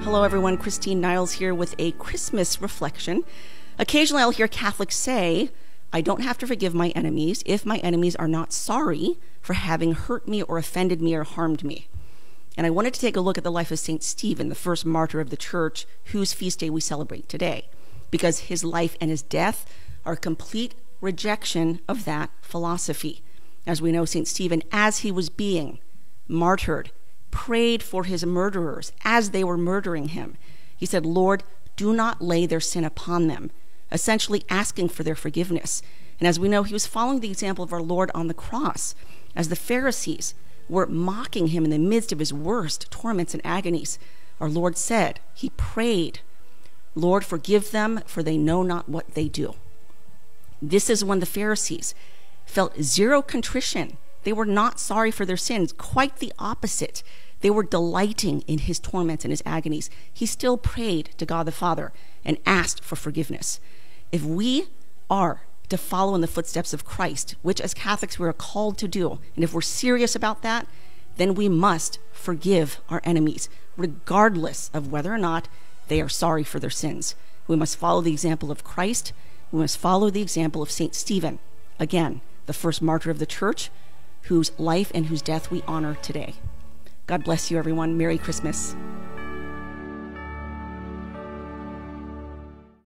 Hello everyone, Christine Niles here with a Christmas reflection. Occasionally I'll hear Catholics say, I don't have to forgive my enemies if my enemies are not sorry for having hurt me or offended me or harmed me. And I wanted to take a look at the life of St. Stephen, the first martyr of the church, whose feast day we celebrate today, because his life and his death are a complete rejection of that philosophy. As we know, St. Stephen, as he was being martyred, prayed for his murderers as they were murdering him. He said, Lord, do not lay their sin upon them, essentially asking for their forgiveness. And as we know, he was following the example of our Lord on the cross, as the Pharisees were mocking him in the midst of his worst torments and agonies. Our Lord said, he prayed, Lord, forgive them, for they know not what they do. This is when the Pharisees felt zero contrition. They were not sorry for their sins, quite the opposite. They were delighting in his torments and his agonies. He still prayed to God the Father and asked for forgiveness. If we are to follow in the footsteps of Christ, which as Catholics we are called to do, and if we're serious about that, then we must forgive our enemies, regardless of whether or not they are sorry for their sins. We must follow the example of Christ. We must follow the example of St. Stephen, again, the first martyr of the church, whose life and whose death we honor today. God bless you, everyone. Merry Christmas.